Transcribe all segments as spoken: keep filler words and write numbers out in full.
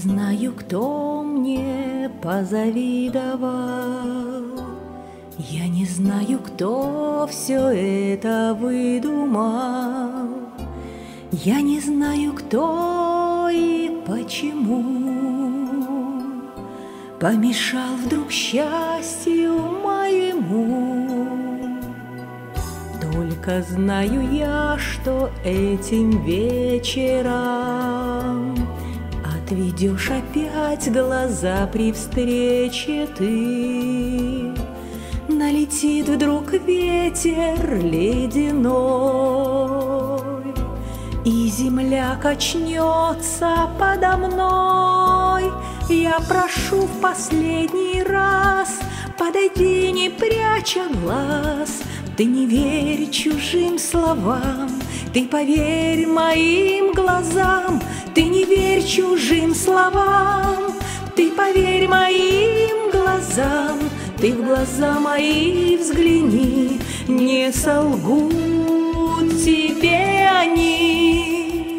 знаю, кто мне позавидовал. Я не знаю, кто все это выдумал. Я не знаю, кто и почему помешал вдруг счастью моему. Только знаю я, что этим вечером отведешь опять глаза при встрече ты. Налетит вдруг ветер ледяной, и земля качнется подо мной. Я прошу в последний раз, подойди, не пряча глаз. Ты не верь чужим словам, ты поверь моим глазам. Ты не верь чужим словам, ты поверь моим глазам. Ты в глаза мои взгляни, не солгут тебе они.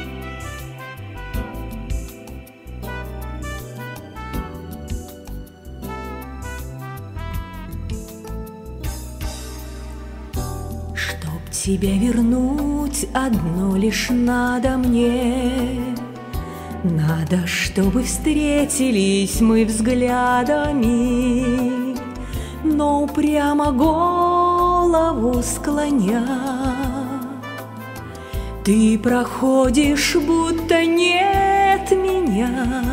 Чтоб тебя вернуть, одно лишь надо мне. Надо, чтобы встретились мы взглядами, но прямо голову склоня. Ты проходишь, будто нет меня.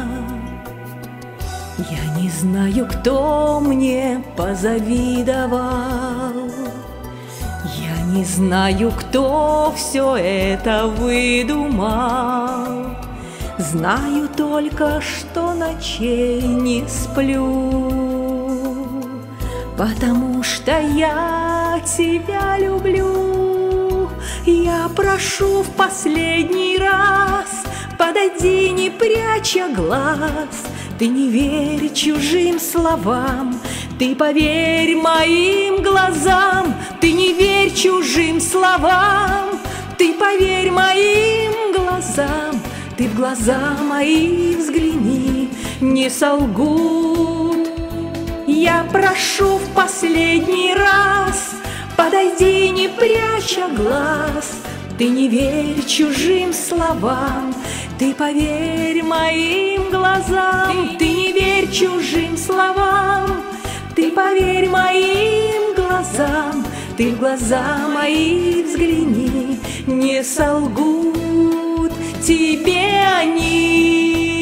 Я не знаю, кто мне позавидовал. Я не знаю, кто все это выдумал. Знаю только, что ночей не сплю, потому что я тебя люблю. Я прошу в последний раз, подойди, не пряча глаз. Ты не верь чужим словам, ты поверь моим глазам. Ты не верь чужим словам, ты поверь моим глазам. Ты в глаза мои взгляни, не солгут. Я прошу в последний раз, подойди, не пряча глаз. Ты не верь чужим словам, ты поверь моим глазам. Ты не верь чужим словам, ты поверь моим глазам. Ты в глаза мои взгляни, не солгут тебе они.